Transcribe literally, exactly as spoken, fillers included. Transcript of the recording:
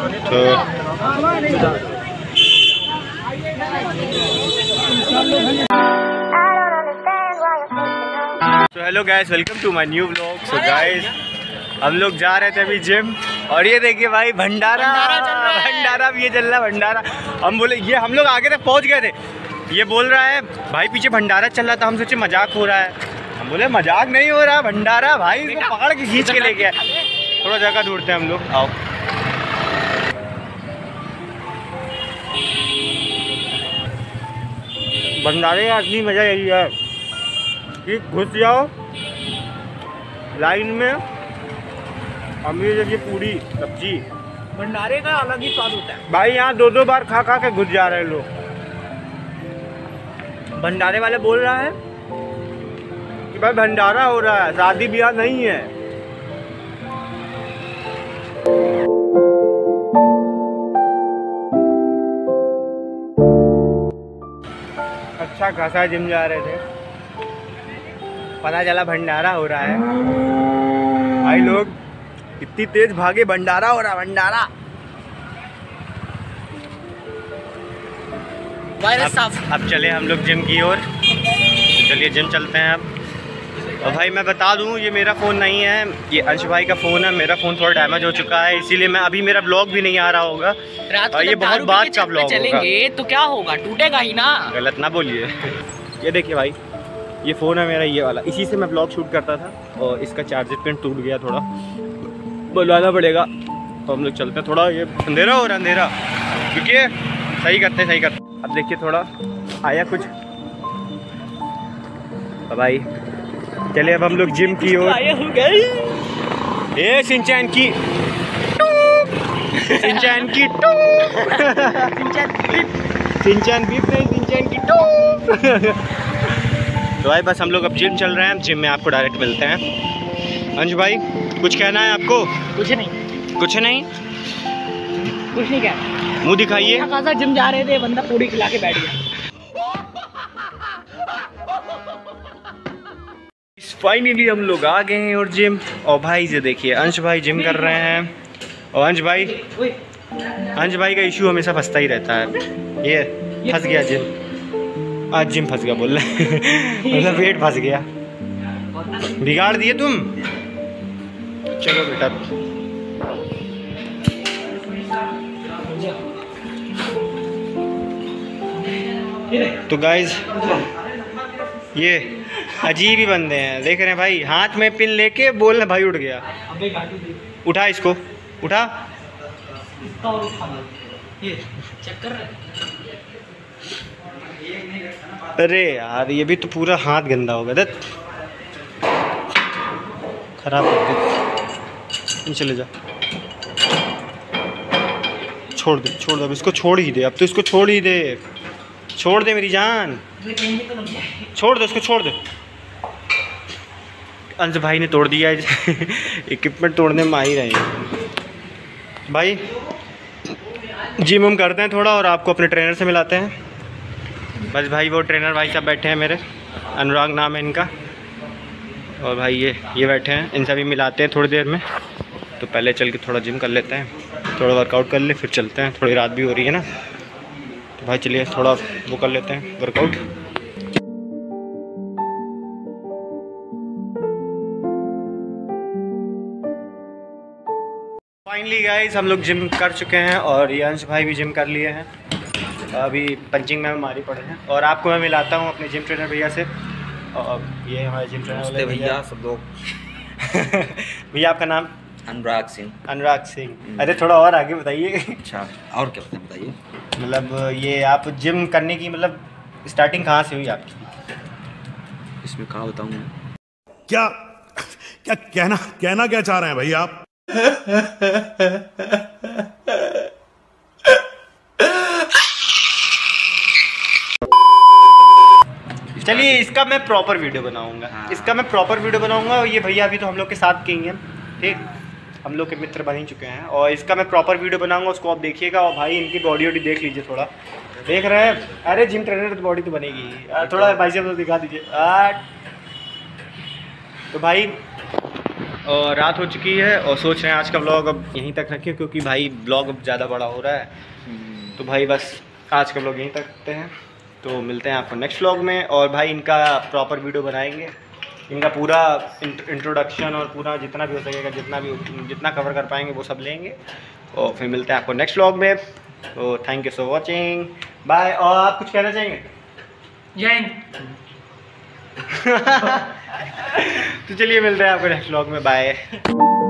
तो तो hello guys, welcome to my new vlog. So guys, हम लोग जा रहे थे अभी जिम, और ये देखिए भाई भंडारा भंडारा भी ये चल रहा है भंडारा। हम बोले ये हम लोग आगे तक पहुंच गए थे, ये बोल रहा है भाई पीछे भंडारा चल रहा था, हम सोचे मजाक हो रहा है। हम बोले मजाक नहीं हो रहा, भंडारा भाई, इसको पकड़ के खींच के लेके आए। थोड़ा जगह ढूंढते हैं हम लोग, आओ। भंडारे का असली मजा यही है कि घुस जाओ लाइन में, अमीर जैसी पूरी सब्जी, भंडारे का अलग ही स्वाद होता है भाई। यहाँ दो दो बार खा खा के घुस जा रहे हैं लोग। भंडारे वाले बोल रहा है कि भाई भंडारा हो रहा है, शादी ब्याह नहीं है। अच्छा खासा जिम जा रहे थे, पता चला भंडारा हो रहा है। भाई लोग इतनी तेज भागे, भंडारा हो रहा, भंडारा। वायरस अब, अब चले हम लोग जिम की ओर। तो चलिए जिम चलते हैं अब। और भाई मैं बता दूं, ये मेरा फ़ोन नहीं है, ये अंश भाई का फ़ोन है। मेरा फ़ोन थोड़ा डैमेज हो चुका है, इसीलिए मैं अभी मेरा ब्लॉग भी नहीं आ रहा होगा, और ये बहुत बाद का ब्लॉग चलेंगे तो क्या होगा, टूटेगा ही ना। गलत ना बोलिए। ये देखिए भाई, ये फ़ोन है मेरा, ये वाला, इसी से मैं ब्लॉग शूट करता था, और इसका चार्जर पिन टूट गया, थोड़ा बुलवाना पड़ेगा। तो हम लोग चलते हैं, थोड़ा ये अंधेरा हो रहा है, अंधेरा, क्योंकि सही करते सही करते। अब देखिए थोड़ा आया कुछ भाई। चले अब हम लोग जिम की ओर। ए सिंचैन की सिंचैन की टू सिंचैन बीप नहीं, सिंचैन की टू। तो भाई बस हम लोग अब जिम चल रहे हैं, जिम में आपको डायरेक्ट मिलते हैं। अंश भाई कुछ कहना है आपको? कुछ नहीं, कुछ नहीं, कुछ नहीं कहना। मुंह दिखाइए। खासा जिम जा रहे थे, बंदा पूरी खिला के बैठ गया। फाइनली हम लोग आ गए हैं और जिम, और भाई से देखिए अंश भाई जिम कर रहे हैं। और अंश भाई अंश भाई का इशू हमेशा फंसता ही रहता है, ये फंस गया जिम, आज जिम फंस गया बोल रहे मतलब पेट फंस गया, बिगाड़ दिए तुम। चलो बेटा, तो गाइज ये अजीब ही बंदे हैं, देख रहे हैं भाई, हाथ में पिन लेके बोल रहे भाई उठ गया। उठा इसको, उठा। अरे यार ये भी तो पूरा हाथ गंदा हो गया, दत्त खराब कर दे। चले जा, छोड़ दे, छोड़ दे, अब इसको छोड़ ही दे, अब तो इसको छोड़ ही दे, छोड़ दे मेरी जान, छोड़ दे उसको, छोड़ दे। अंश भाई ने तोड़ दिया है इक्विपमेंट तोड़ने में आ ही रहे हैं भाई। जिम हम करते हैं थोड़ा, और आपको अपने ट्रेनर से मिलाते हैं। बस भाई वो ट्रेनर भाई साहब बैठे हैं मेरे, अनुराग नाम है इनका, और भाई ये ये बैठे हैं, इनसे भी मिलाते हैं थोड़ी देर में। तो पहले चल के थोड़ा जिम कर लेते हैं, थोड़ा वर्कआउट कर ले, फिर चलते हैं, थोड़ी रात भी हो रही है ना। तो भाई चलिए थोड़ा वो कर लेते हैं वर्कआउट। फाइनली गाइस हम लोग जिम कर चुके हैं, और ये अंश भाई भी जिम कर लिए हैं, अभी पंचिंग में हमारी पड़े हैं। और आपको मैं मिलाता हूँ अपने जिम ट्रेनर भैया से, और ये हमारे जिम ट्रेनर भैया सब लोग। भैया आपका नाम? अनुराग सिंह। अनुराग सिंह, अरे थोड़ा और आगे बताइए। अच्छा, और क्या बताएं, बताइए। मतलब ये आप जिम करने की मतलब स्टार्टिंग कहाँ से हुई आपकी? इसमें कहाँ बताऊँ? क्या क्या कहना कहना क्या चाह रहे हैं भाई आप? चलिए इसका मैं प्रॉपर वीडियो बनाऊंगा, हाँ। इसका मैं प्रॉपर वीडियो बनाऊंगा। और ये भैया अभी तो हम लोग के साथ के ही हैं, ठीक, हम लोग के मित्र बन ही चुके हैं, और इसका मैं प्रॉपर वीडियो बनाऊंगा, उसको आप देखिएगा। और भाई इनकी बॉडी वॉडी देख लीजिए, थोड़ा देख रहे हैं, अरे जिम ट्रेनर तो बॉडी तो बनेगी, थोड़ा भाई साहब तो दिखा दीजिए। तो भाई और रात हो चुकी है और सोच रहे हैं आज का ब्लॉग अब यहीं तक रखें, क्योंकि भाई ब्लॉग अब ज़्यादा बड़ा हो रहा है। तो भाई बस आज का ब्लॉग यहीं तक रखते हैं। तो मिलते हैं आपको नेक्स्ट ब्लॉग में। और भाई इनका प्रॉपर वीडियो बनाएंगे, इनका पूरा इंट्रोडक्शन और पूरा जितना भी हो सकेगा, जितना भी जितना कवर कर पाएंगे वो सब लेंगे। और फिर मिलते हैं आपको नेक्स्ट ब्लॉग में। तो thank you for watching, bye. और आप कुछ कहना चाहेंगे? जय हिंद। तो चलिए मिलते हैं आपको नेक्स्ट ब्लॉग में, बाय।